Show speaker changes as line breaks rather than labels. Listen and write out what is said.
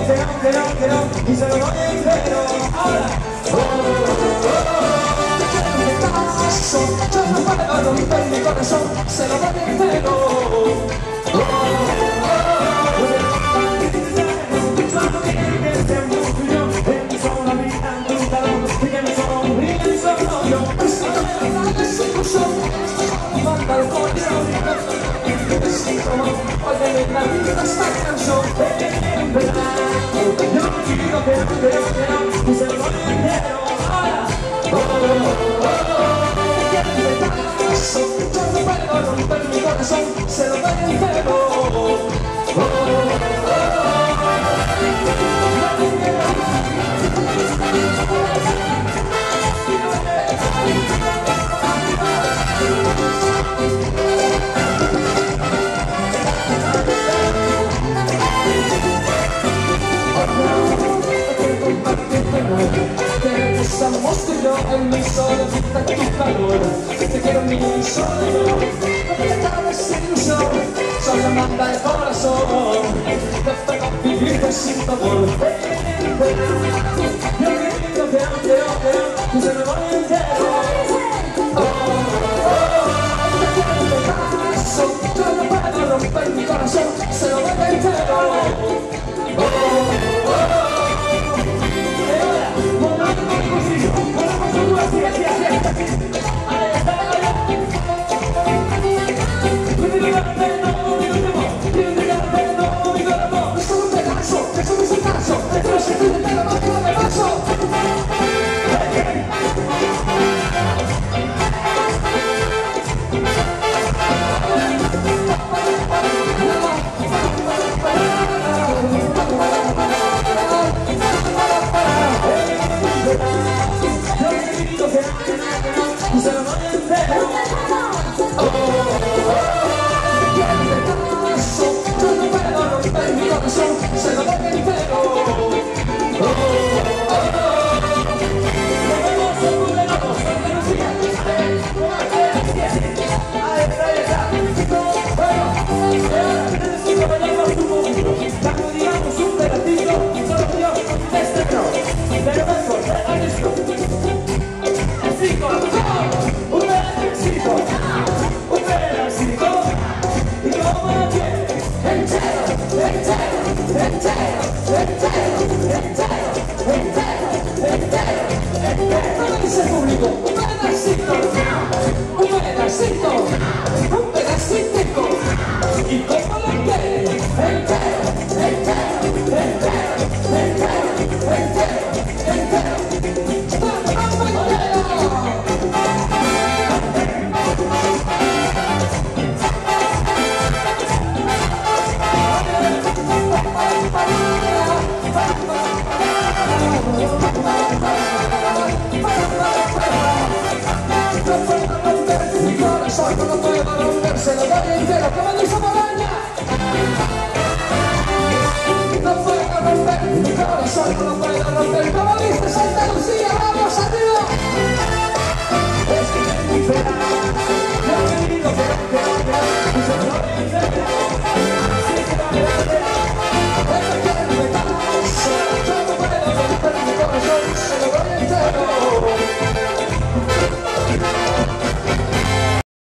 y se lo doy entero. Ahora. Yo no puedo romper mi corazón, se lo doy entero. Cuando viene que se murió, en sola vida en tu talón, y que me sonríe solo yo. Eso no me lo da ese curso, manda al corazón. Oye, la vida está cansó, en verano. Yo quiero que y se lo doy entero. Ahora. Yo no puedo romper mi corazón, se lo doy entero. Estamos tú y yo en mi soledad, tu calor. Te quiero en mi soledad, no te acabes ilusión. Solo manda el corazón, te toca vivir sin tu amor. Yo quiero y se me va entero. Yo no puedo romper mi corazón, se lo doy entero. Un pedacito, y como lo quiere, entero, no puedo romper, se lo doy entero.